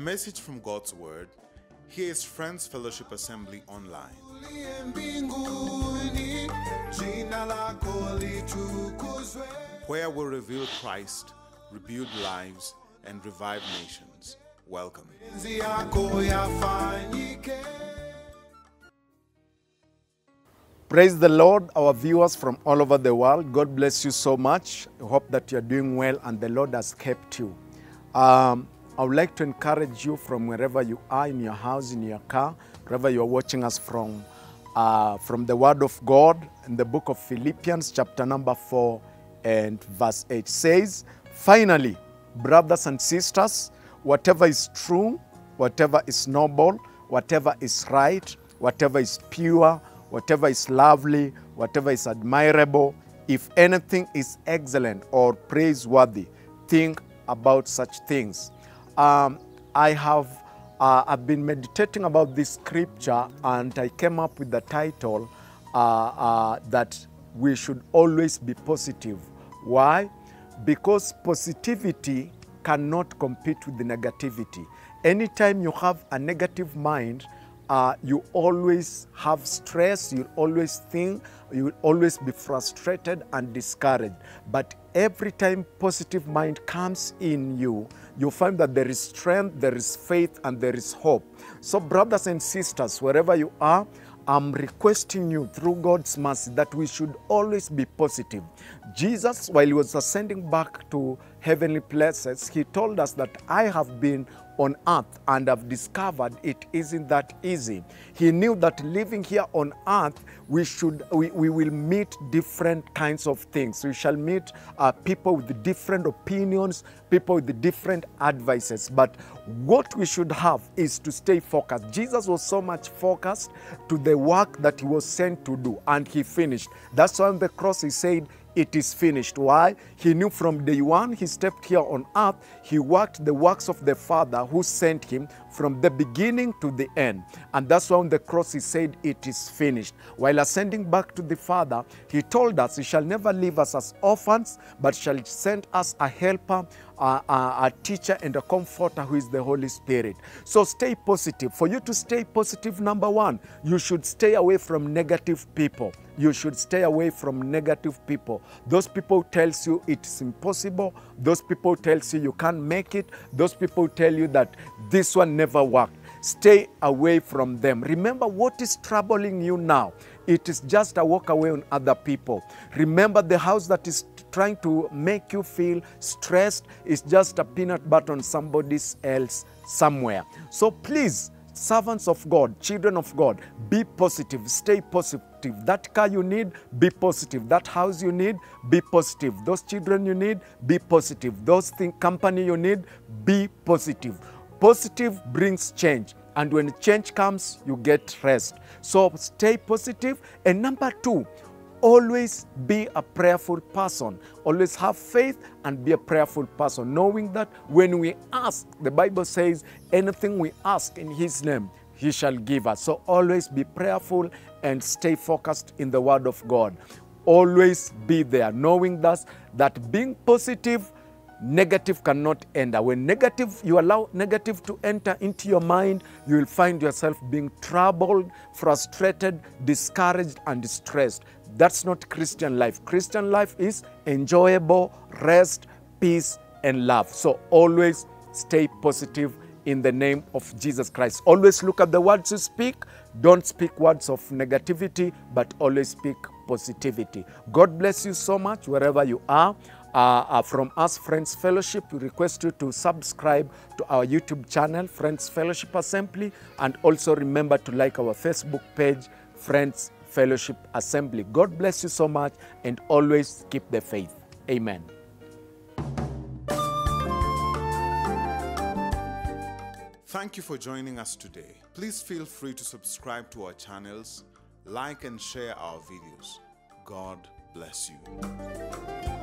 message from God's Word, here is Friends Fellowship Assembly Online. Where we reveal Christ, rebuild lives, and revive nations. Welcome. Praise the Lord, our viewers from all over the world. God bless you so much. I hope that you're doing well and the Lord has kept you. I would like to encourage you from wherever you are, in your house, in your car, wherever you're watching us from the Word of God in the book of Philippians chapter number 4 and verse 8 says, "Finally, brothers and sisters, whatever is true, whatever is noble, whatever is right, whatever is pure, whatever is lovely, whatever is admirable, if anything is excellent or praiseworthy, think about such things." I've been meditating about this scripture and I came up with the title that we should always be positive. Why? Because positivity cannot compete with the negativity. Anytime you have a negative mind, you always have stress, you always think, you will always be frustrated and discouraged. But every time positive mind comes in you, you find that there is strength, there is faith, and there is hope. So brothers and sisters, wherever you are, I'm requesting you through God's mercy that we should always be positive. Jesus, while he was ascending back to heavenly places, he told us that I have been on earth and have discovered it isn't that easy. He knew that living here on earth, we will meet different kinds of things. We shall meet people with different opinions, people with different advices. But what we should have is to stay focused. Jesus was so much focused to the work that he was sent to do, and he finished. That's why on the cross he said, "It is finished." Why? He knew from day one he stepped here on earth, he worked the works of the Father who sent him from the beginning to the end. And that's why on the cross he said, "It is finished." While ascending back to the Father, he told us he shall never leave us as orphans, but shall send us a helper, a teacher and a comforter, who is the Holy Spirit. So stay positive. For you to stay positive, number one, you should stay away from negative people. You should stay away from negative people. Those people tells you it's impossible. Those people tells you you can't make it. Those people tell you that this one never worked. Stay away from them. Remember what is troubling you now. It is just a walk away on other people. Remember, the house that is trying to make you feel stressed is just a peanut butter on somebody else somewhere. So please, servants of God, children of God, be positive, stay positive. That car you need, be positive. That house you need, be positive. Those children you need, be positive. Those company you need, be positive. Positive brings change. And when change comes, you get rest. So stay positive. And number two, always be a prayerful person. Always have faith and be a prayerful person, knowing that when we ask, the Bible says, anything we ask in his name, he shall give us. So always be prayerful and stay focused in the Word of God. Always be there, knowing thus that being positive, negative cannot enter. When you allow negative to enter into your mind, you will find yourself being troubled, frustrated, discouraged, and distressed. That's not Christian life. Christian life is enjoyable, rest, peace, and love. So always stay positive in the name of Jesus Christ. Always look at the words you speak. Don't speak words of negativity, but always speak positivity. God bless you so much wherever you are. From us, Friends Fellowship, we request you to subscribe to our YouTube channel, Friends Fellowship Assembly, and also remember to like our Facebook page, Friends Fellowship Assembly. God bless you so much, and always keep the faith. Amen. Thank you for joining us today. Please feel free to subscribe to our channels, like and share our videos. God bless you.